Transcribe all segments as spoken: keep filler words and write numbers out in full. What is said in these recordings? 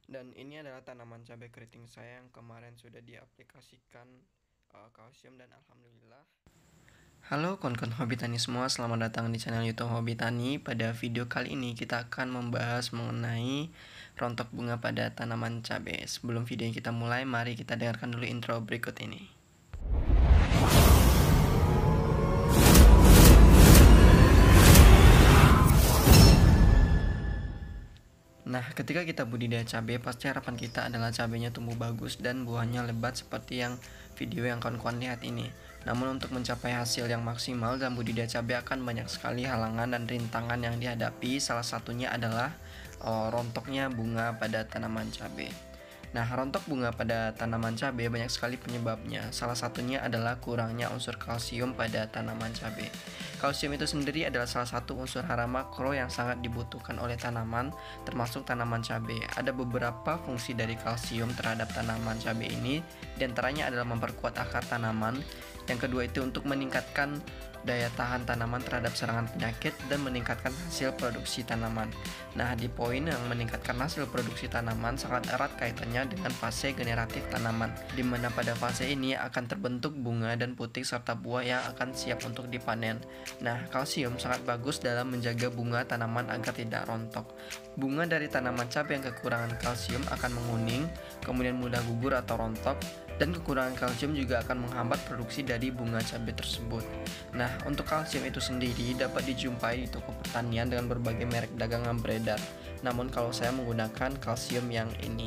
Dan ini adalah tanaman cabai keriting saya yang kemarin sudah diaplikasikan uh, kalsium dan alhamdulillah. Halo kawan-kawan hobi tani semua, selamat datang di channel YouTube Hobi Tani. Pada video kali ini kita akan membahas mengenai rontok bunga pada tanaman cabai. Sebelum video yang kita mulai, mari kita dengarkan dulu intro berikut ini. Nah, ketika kita budidaya cabai, pasti harapan kita adalah cabainya tumbuh bagus dan buahnya lebat seperti yang video yang kawan-kawan lihat ini. Namun untuk mencapai hasil yang maksimal dalam budidaya cabai akan banyak sekali halangan dan rintangan yang dihadapi. Salah satunya adalah oh, rontoknya bunga pada tanaman cabai. Nah, rontok bunga pada tanaman cabai banyak sekali penyebabnya. Salah satunya adalah kurangnya unsur kalsium pada tanaman cabai. Kalsium itu sendiri adalah salah satu unsur hara makro yang sangat dibutuhkan oleh tanaman, termasuk tanaman cabai. Ada beberapa fungsi dari kalsium terhadap tanaman cabai ini, diantaranya adalah memperkuat akar tanaman. Yang kedua itu untuk meningkatkan daya tahan tanaman terhadap serangan penyakit dan meningkatkan hasil produksi tanaman. Nah, di poin yang meningkatkan hasil produksi tanaman sangat erat kaitannya dengan fase generatif tanaman, di mana pada fase ini akan terbentuk bunga dan putik serta buah yang akan siap untuk dipanen. Nah, kalsium sangat bagus dalam menjaga bunga tanaman agar tidak rontok. Bunga dari tanaman cabai yang kekurangan kalsium akan menguning, kemudian mudah gugur atau rontok, dan kekurangan kalsium juga akan menghambat produksi dari bunga cabai tersebut. Nah, untuk kalsium itu sendiri dapat dijumpai di toko pertanian dengan berbagai merek dagangan beredar. Namun kalau saya menggunakan kalsium yang ini.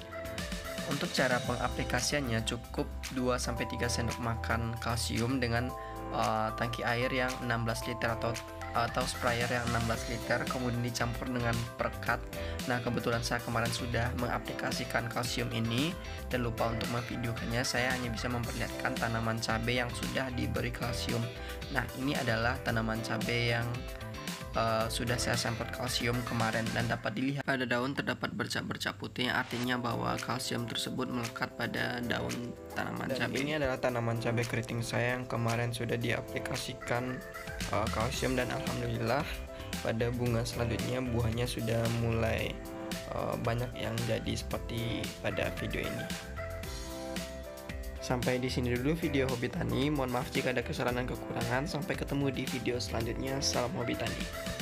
Untuk cara pengaplikasiannya cukup dua sampai tiga sendok makan kalsium dengan uh, tangki air yang enam belas liter atau atau sprayer yang enam belas liter, kemudian dicampur dengan perekat. Nah, kebetulan saya kemarin sudah mengaplikasikan kalsium ini dan lupa untuk memvideokannya. Saya hanya bisa memperlihatkan tanaman cabai yang sudah diberi kalsium. Nah, ini adalah tanaman cabai yang Uh, sudah saya semprot kalsium kemarin dan dapat dilihat pada daun terdapat bercak-bercak putih yang artinya bahwa kalsium tersebut melekat pada daun tanaman dan cabai. Ini adalah tanaman cabai keriting saya yang kemarin sudah diaplikasikan uh, kalsium dan alhamdulillah pada bunga selanjutnya buahnya sudah mulai uh, banyak yang jadi seperti pada video ini. Sampai di sini dulu video Hobi Tani. Mohon maaf jika ada kesalahan dan kekurangan. Sampai ketemu di video selanjutnya. Salam Hobi Tani.